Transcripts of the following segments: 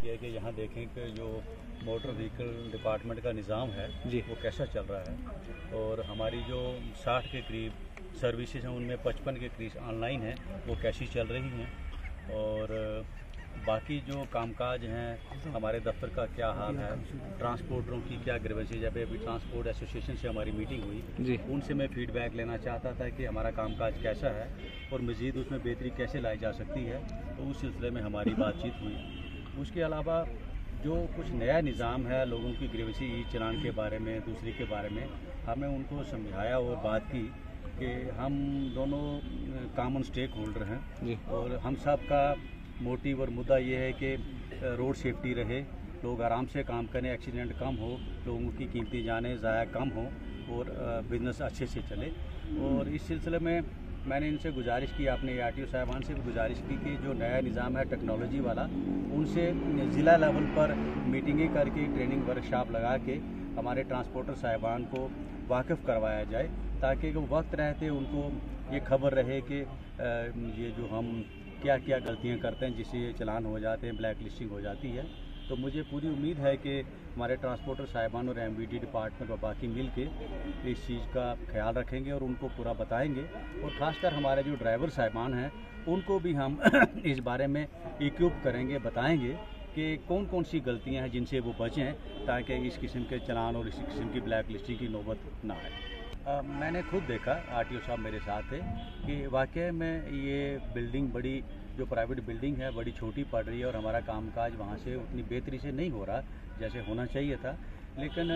किया कि यहाँ देखें कि जो मोटर व्हीकल डिपार्टमेंट का निज़ाम है वो कैसा चल रहा है, और हमारी जो 60 के करीब सर्विसेज हैं उनमें 55 के करीब ऑनलाइन हैं, वो कैसी चल रही हैं, और बाकी जो कामकाज हैं हमारे दफ्तर का क्या हाल है, ट्रांसपोर्टरों की क्या ग्रीवेंसेज है। अभी ट्रांसपोर्ट एसोसिएशन से हमारी मीटिंग हुई, उनसे मैं फीडबैक लेना चाहता था कि हमारा कामकाज कैसा है और मज़ीद उसमें बेहतरी कैसे लाई जा सकती है, तो उस सिलसिले में हमारी बातचीत हुई। उसके अलावा जो कुछ नया निज़ाम है लोगों की ग्रीवेंसी ई चलान के बारे में, दूसरे के बारे में, हमें उनको समझाया और बात की कि हम दोनों कॉमन स्टेक होल्डर हैं और हम सब का मोटिव और मुद्दा ये है कि रोड सेफ्टी रहे, लोग आराम से काम करें, एक्सीडेंट कम हो, लोगों की कीमती जानें ज़ाया कम हो और बिज़नेस अच्छे से चले। और इस सिलसिले में मैंने इनसे गुजारिश की, अपने ARTO साहबान से भी गुजारिश की कि जो नया निज़ाम है टेक्नोलॉजी वाला, उनसे ज़िला लेवल पर मीटिंगें करके ट्रेनिंग वर्कशॉप लगा के हमारे ट्रांसपोर्टर साहबान को वाकिफ़ करवाया जाए, ताकि वो वक्त रहते उनको ये खबर रहे कि ये जो हम क्या क्या गलतियां करते हैं जिससे ये चलान हो जाते हैं, ब्लैक लिस्टिंग हो जाती है। तो मुझे पूरी उम्मीद है कि हमारे ट्रांसपोर्टर साहिबान और MVD डिपार्टमेंट और बाकी मिल के इस चीज़ का ख्याल रखेंगे और उनको पूरा बताएंगे, और ख़ासकर हमारे जो ड्राइवर साहिबान हैं उनको भी हम इस बारे में इक्विप करेंगे, बताएंगे कि कौन कौन सी गलतियां हैं जिनसे वो बचें, ताकि इस किस्म के चलान और इस किस्म की ब्लैक लिस्टिंग की नौबत ना आए। मैंने खुद देखा, RTO साहब मेरे साथ थे, कि वाकई में ये बिल्डिंग बड़ी, जो प्राइवेट बिल्डिंग है, बड़ी छोटी पड़ रही है और हमारा कामकाज वहाँ से उतनी बेहतरी से नहीं हो रहा जैसे होना चाहिए था। लेकिन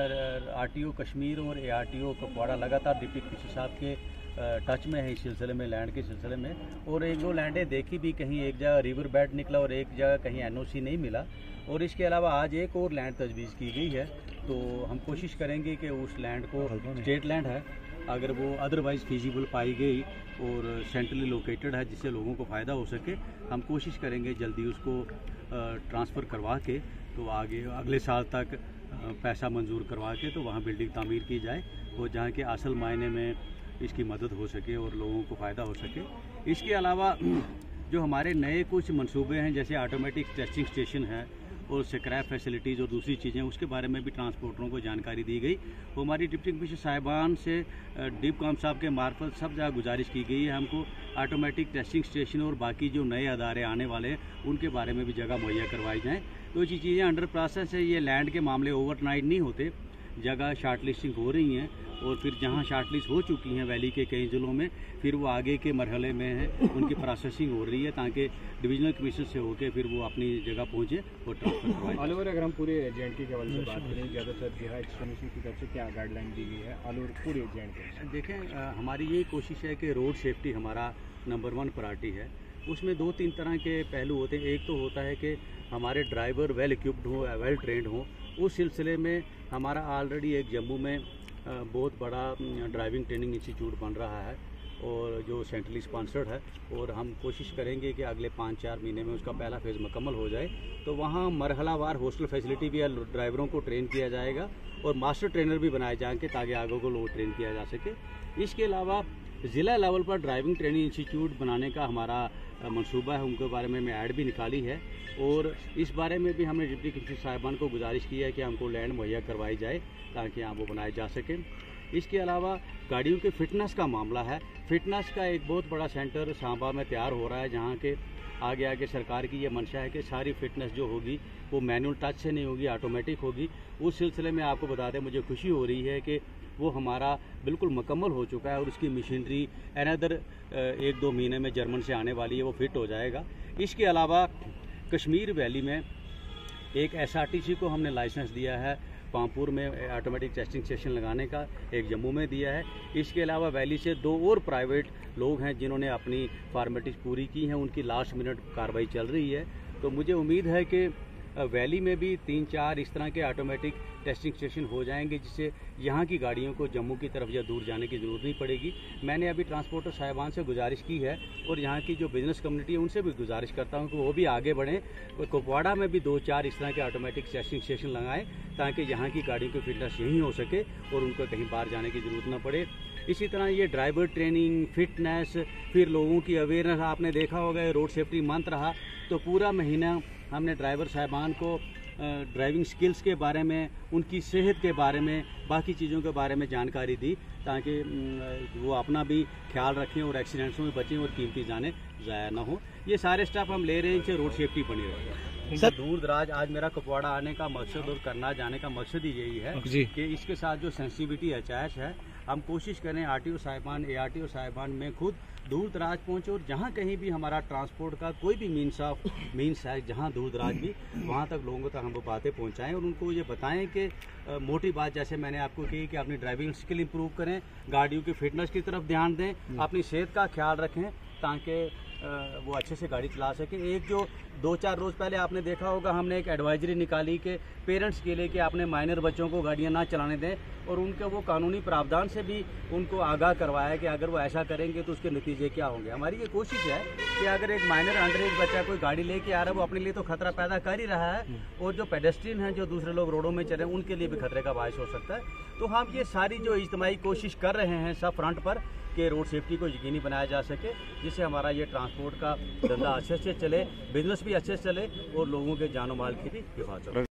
RTO कश्मीर और ARTO कुपवाड़ा लगातार डिप्टी कमिश्नर साहब के टच में है इस सिलसिले में, लैंड के सिलसिले में, और एक दो लैंडें देखी भी, कहीं एक जगह रिवर बेड निकला और एक जगह कहीं NOC नहीं मिला, और इसके अलावा आज एक और लैंड तजवीज़ की गई है। तो हम कोशिश करेंगे कि उस लैंड को, स्टेट लैंड है, अगर वो अदरवाइज़ फिजिबल पाई गई और सेंट्रली लोकेटेड है जिससे लोगों को फ़ायदा हो सके, हम कोशिश करेंगे जल्दी उसको ट्रांसफ़र करवा के, तो आगे अगले साल तक पैसा मंजूर करवा के तो वहाँ बिल्डिंग तामीर की जाए, और जहाँ के असल मायने में इसकी मदद हो सके और लोगों को फ़ायदा हो सके। इसके अलावा जो हमारे नए कुछ मंसूबे हैं, जैसे ऑटोमेटिक टेस्टिंग स्टेशन है और स्क्रैप फैसिलिटीज़ और दूसरी चीज़ें, उसके बारे में भी ट्रांसपोर्टरों को जानकारी दी गई। वो हमारी डिप्टी कमिश्नर साहिबान से डिपकॉम साहब के मार्फत सब जगह गुजारिश की गई है हमको ऑटोमेटिक टेस्टिंग स्टेशन और बाकी जो नए अदारे आने वाले हैं उनके बारे में भी जगह मुहैया करवाई जाएँ। तो ये चीज़ें अंडर प्रोसेस है। ये लैंड के मामले ओवरनाइट नहीं होते, जगह शार्ट लिस्टिंग हो रही हैं, और फिर जहां शार्ट लिस्ट हो चुकी हैं वैली के कई ज़िलों में, फिर वो आगे के मरहले में हैं, उनकी प्रोसेसिंग हो रही है, ताकि डिविजनल कमिश्नर से होकर फिर वो अपनी जगह पहुंचे और ट्रांसफर करवाएं। ऑल ओवर अगर हम पूरे JNK के हवाले से बात करें, ज़्यादातर जिहाद कमीशन की तरफ से क्या गाइडलाइन दी गई है ऑल ओवर पूरे JNK? देखें, हमारी ये कोशिश है कि रोड सेफ्टी हमारा नंबर 1 प्रायोरिटी है। उसमें 2-3 तरह के पहलू होते हैं। एक तो होता है कि हमारे ड्राइवर वेल इक्विप्ड हों, वेल ट्रेंड हों। उस सिलसिले में हमारा ऑलरेडी एक जम्मू में बहुत बड़ा ड्राइविंग ट्रेनिंग इंस्टीट्यूट बन रहा है, और जो सेंट्रली स्पॉन्सर्ड है, और हम कोशिश करेंगे कि अगले 5-4 महीने में उसका पहला फेज़ मुकम्मल हो जाए। तो वहाँ मरहलावार हॉस्टल फैसिलिटी भी ड्राइवरों को ट्रेन किया जाएगा, और मास्टर ट्रेनर भी बनाए जाएंगे ताकि आगे को लोग ट्रेन किया जा सके। इसके अलावा ज़िला लेवल पर ड्राइविंग ट्रेनिंग इंस्टीट्यूट बनाने का हमारा मंसूबा है, उनके बारे में ऐड भी निकाली है, और इस बारे में भी हमने डिप्टी कमिश्नर साहिबान को गुजारिश की है कि हमको लैंड मुहैया करवाई जाए ताकि यहाँ वो बनाए जा सकें। इसके अलावा गाड़ियों के फिटनेस का मामला है। फिटनेस का एक बहुत बड़ा सेंटर सांबा में तैयार हो रहा है, जहाँ के आगे आगे सरकार की ये मंशा है कि सारी फिटनेस जो होगी वो मैनुअल टच से नहीं होगी, ऑटोमेटिक होगी। उस सिलसिले में आपको बता दें, मुझे खुशी हो रही है कि वो हमारा बिल्कुल मुकम्मल हो चुका है, और उसकी मशीनरी अनदर 1-2 महीने में जर्मन से आने वाली है, वो फिट हो जाएगा। इसके अलावा कश्मीर वैली में एक SRTC को हमने लाइसेंस दिया है, पामपुर में ऑटोमेटिक टेस्टिंग स्टेशन लगाने का, एक जम्मू में दिया है। इसके अलावा वैली से 2 और प्राइवेट लोग हैं जिन्होंने अपनी फॉर्मेलिटीज़ पूरी की हैं, उनकी लास्ट मिनट कार्रवाई चल रही है। तो मुझे उम्मीद है कि वैली में भी 3-4 इस तरह के ऑटोमेटिक टेस्टिंग स्टेशन हो जाएंगे, जिससे यहाँ की गाड़ियों को जम्मू की तरफ या दूर जाने की ज़रूरत नहीं पड़ेगी। मैंने अभी ट्रांसपोर्टर साहिबान से गुजारिश की है, और यहाँ की जो बिज़नेस कम्युनिटी है उनसे भी गुजारिश करता हूँ कि वो भी आगे बढ़ें, और कुपवाड़ा में भी 2-4 इस तरह के ऑटोमेटिक टेस्टिंग स्टेशन लगाएं, ताकि यहाँ की गाड़ियों की फिटनेस यहीं हो सके और उनको कहीं बाहर जाने की ज़रूरत ना पड़े। इसी तरह ये ड्राइवर ट्रेनिंग, फिटनेस, फिर लोगों की अवेयरनेस, आपने देखा होगा रोड सेफ्टी मंथ रहा, तो पूरा महीना हमने ड्राइवर साहिबान को ड्राइविंग स्किल्स के बारे में, उनकी सेहत के बारे में, बाकी चीज़ों के बारे में जानकारी दी ताकि वो अपना भी ख्याल रखें और एक्सीडेंट्सों में बचें और कीमती जानें ज़ाया ना हो। ये सारे स्टेप हम ले रहे हैं, इनसे रोड सेफ्टी बनी रहे। सर दूर दराज आज मेरा कुपवाड़ा आने का मकसद और करना जाने का मकसद ही यही है कि इसके साथ जो सेंसिटिविटी अटैच है, हम कोशिश करें आरटीओ साहिबान, एआरटीओ साहिबान में खुद दूर दराज पहुँचे और जहाँ कहीं भी हमारा ट्रांसपोर्ट का कोई भी मीन्स है, जहाँ दूर दराज भी, वहाँ तक लोगों तक हम वो बातें पहुँचाएँ और उनको ये बताएं कि मोटी बात जैसे मैंने आपको कही कि अपनी ड्राइविंग स्किल इंप्रूव करें, गाड़ियों की फिटनेस की तरफ ध्यान दें, अपनी सेहत का ख्याल रखें ताकि वो अच्छे से गाड़ी चला सके। एक जो 2-4 रोज़ पहले आपने देखा होगा, हमने एक एडवाइजरी निकाली कि पेरेंट्स के लिए कि आपने माइनर बच्चों को गाड़ियां ना चलाने दें और उनके वो कानूनी प्रावधान से भी उनको आगाह करवाया कि अगर वो ऐसा करेंगे तो उसके नतीजे क्या होंगे। हमारी ये कोशिश है कि अगर एक माइनर अंडर एज बच्चा कोई गाड़ी लेके आ रहा है, वो अपने लिए तो खतरा पैदा कर ही रहा है और जो पेडेस्ट्रियन हैं, जो दूसरे लोग रोडों में चल रहे हैं, उनके लिए भी खतरे का बायस हो सकता है। तो हम ये सारी जो इज्तिमाई कोशिश कर रहे हैं सब फ्रंट पर कि रोड सेफ्टी को यकीनी बनाया जा सके, जिससे हमारा ये ट्रांसपोर्ट का धंधा अच्छे से चले, बिजनेस भी अच्छे से चले और लोगों के जानो माल की भी हिफाजत।